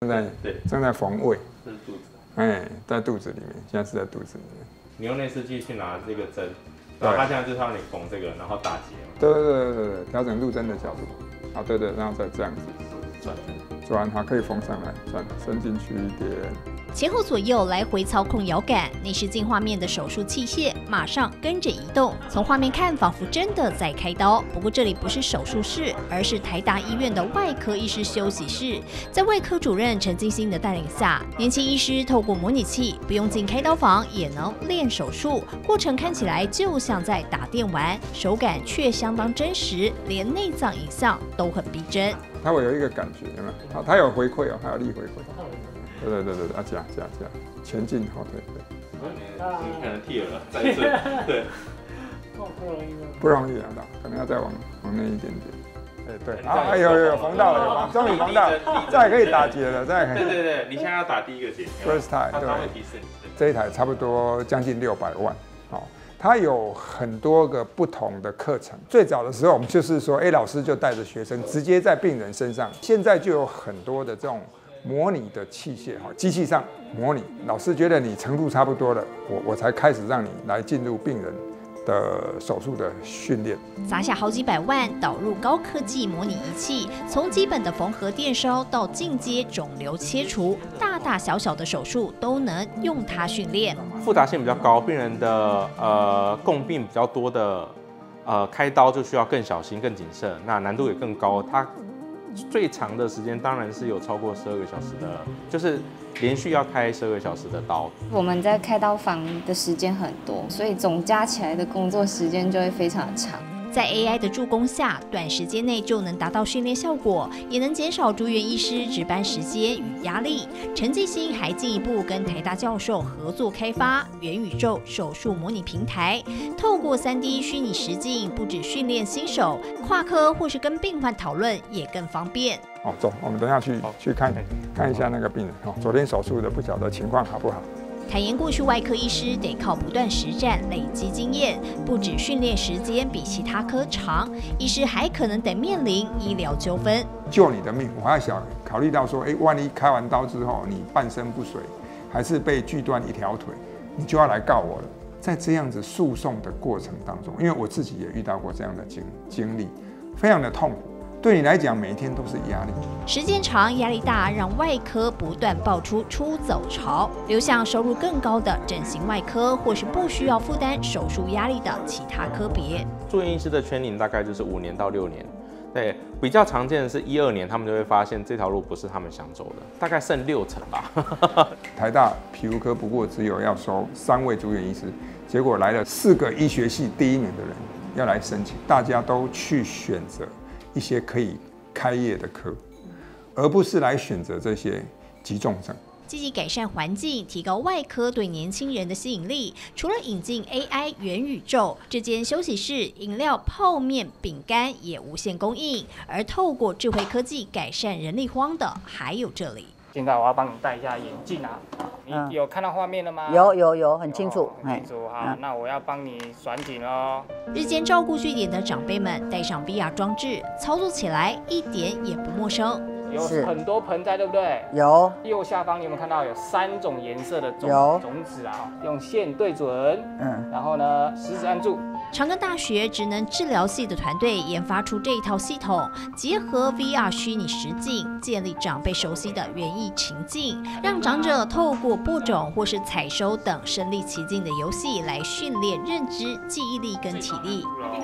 正在缝胃， 这是肚子。 在肚子里面，现在是在肚子里面。 你用内视镜去拿这个针，然后他现在就是让你缝这个，然后打结。 对，调整入针的角度。对，然后再这样子转，它可以缝上来，转伸进去一点。 前后左右来回操控摇杆，内视镜画面的手术器械马上跟着移动。从画面看，仿佛真的在开刀。不过这里不是手术室，而是台大医院的外科医师休息室。在外科主任陈金星的带领下，年轻医师透过模拟器，不用进开刀房也能练手术。过程看起来就像在打电玩，手感却相当真实，连内脏影像都很逼真。 它会有一个感觉，有没有？它有回馈哦，还有力回馈。对，加，前进后退， 你可能剃了，再一次，对， 不容易啊，可能要再往内一点点。对，有缝到了，终于缝到了，再可以打结了，再可以。 对，你现在要打第一个结 ，first time， 对，这一台差不多将近600万，它有很多个不同的课程。最早的时候，我们就是说，老师就带着学生直接在病人身上，现在就有很多的这种模拟的器械，机器上模拟，老师觉得你程度差不多了，我才开始让你来进入病人的手术的训练。 砸下好几百万导入高科技模拟仪器，从基本的缝合电烧到进阶肿瘤切除，大大小小的手术都能用它训练。 复杂性比较高，病人的共病比较多的开刀就需要更小心、更谨慎，那难度也更高。它最长的时间当然是有超过12个小时的，就是连续要开12个小时的刀。 我们在开刀房的时间很多，所以总加起来的工作时间就会非常的长。 在 AI 的助攻下，短时间内就能达到训练效果，也能减少住院医师值班时间与压力。陈继兴还进一步跟台大教授合作开发元宇宙手术模拟平台，透过3D 虚拟实境，不只训练新手，跨科或是跟病患讨论也更方便。 走，我们等一下去看一下那个病人。昨天手术的不晓得情况好不好。 坦言，过去外科医师得靠不断实战累积经验，不止训练时间比其他科长，医师还可能得面临医疗纠纷。 救你的命，我还想考虑到说，万一开完刀之后你半身不遂，还是被锯断一条腿，你就要来告我了。在这样子诉讼的过程当中，因为我自己也遇到过这样的经历，非常的痛苦。对你来讲，每一天都是压力。 时间长，压力大，让外科不断爆出出走潮，流向收入更高的整形外科，或是不需要负担手术压力的其他科别。 住院医师的圈龄大概就是5年到6年，对，比较常见的是1、2年，他们就会发现这条路不是他们想走的，大概剩60%吧。 台大皮肤科不过只有要收3位住院医师，结果来了4个医学系第1名的人要来申请，大家都去选择一些可以开业的科，而不是来选择这些急重症。 积极改善环境，提高外科对年轻人的吸引力。除了引进 AI 元宇宙，这间休息室饮料、泡面、饼干也无限供应。而透过智慧科技改善人力荒的，还有这里。 现在我要帮你戴一下眼镜啊，你有看到画面了吗？ 有，很清楚， 很清楚。好，那我要帮你转紧哦。 日间照顾据点的长辈们戴上 VR 装置，操作起来一点也不陌生。 有很多盆栽，对不对？ 有。 右下方你有没有看到有3种颜色的种子啊？用线对准，然后呢，食指按住。 长庚大学职能治疗系的团队研发出这一套系统，结合 VR 虚拟实境，建立长辈熟悉的园艺情境，让长者透过播种或是采收等身临其境的游戏来训练认知、记忆力跟体力。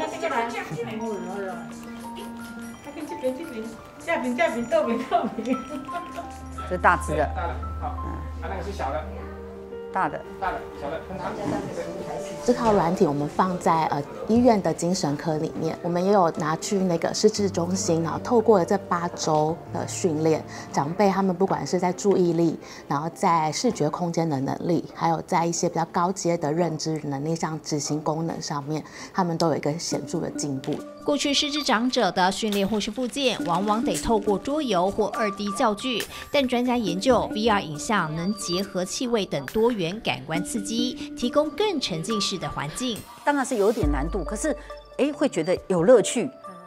这是大只的， 好，那个是小的。 大的， 小的，跟它。 这套软体我们放在医院的精神科里面，我们也有拿去那个失智中心，然后透过了这8周的训练，长辈他们不管是在注意力，然后在视觉空间的能力，还有在一些比较高阶的认知能力上、执行功能上面，他们都有一个显著的进步。 过去失智长者的训练或是复健，往往得透过桌游或2D 教具，但专家研究 VR 影像能结合气味等多元感官刺激，提供更沉浸式的环境。 当然是有点难度，可是会觉得有乐趣，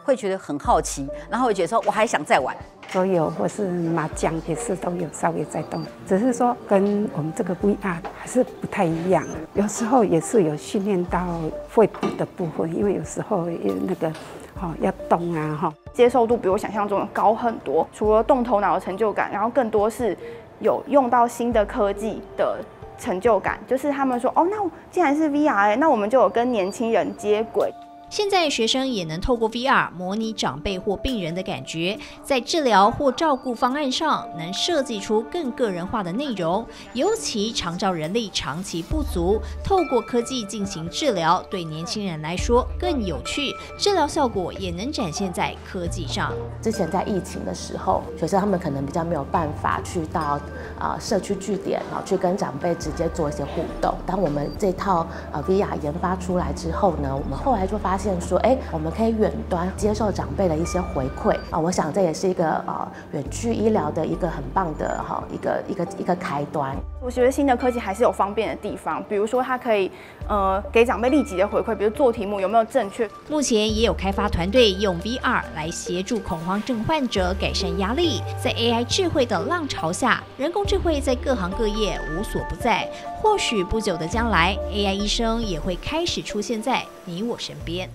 会觉得很好奇，然后会觉得说我还想再玩。 桌游或是麻将也是都有稍微在动，只是说跟我们这个 VR 还是不太一样。有时候也是有训练到肺部的部分，因为有时候那个要动啊接受度比我想象中的高很多。除了动头脑的成就感，然后更多是有用到新的科技的成就感，就是他们说哦，那既然是 VR， 那我们就有跟年轻人接轨。 现在学生也能透过 VR 模拟长辈或病人的感觉，在治疗或照顾方案上能设计出更个人化的内容。尤其长照人力长期不足，透过科技进行治疗，对年轻人来说更有趣，治疗效果也能展现在科技上。 之前在疫情的时候，学生他们可能比较没有办法去到社区据点，去跟长辈直接做一些互动。当我们这套VR 研发出来之后呢，我们后来就发现说，我们可以远端接受长辈的一些回馈我想这也是一个远距医疗的一个很棒的一个开端。 我觉得新的科技还是有方便的地方，比如说它可以给长辈立即的回馈，比如做题目有没有正确。 目前也有开发团队用 VR 来协助恐慌症患者改善压力。在 AI 智慧的浪潮下，人工智慧在各行各业无所不在。或许不久的将来，AI 医生也会开始出现在你我身边。